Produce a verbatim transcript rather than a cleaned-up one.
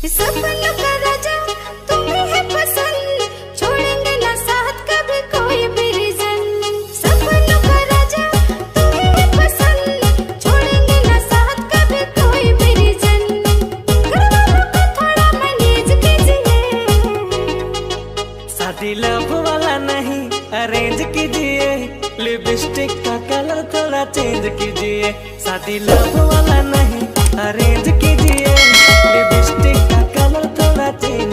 सपनों का राजा तुम्हें है पसंद, छोड़ेंगे ना साथ कभी कोई भी रीजन। सपनों का राजा तुम्हें है पसंद, छोड़ेंगे ना साथ कभी कोई भी रीजन। घरवालों को थोड़ा मैनेज कीजिए, शादी लव वाला नहीं अरेंज कीजिए, लिपस्टिक का कलर थोड़ा चेंज कीजिए। शादी लव वाला नहीं अरेंज कीजिए, लिपस्टिक का कलर थोड़ा चेंज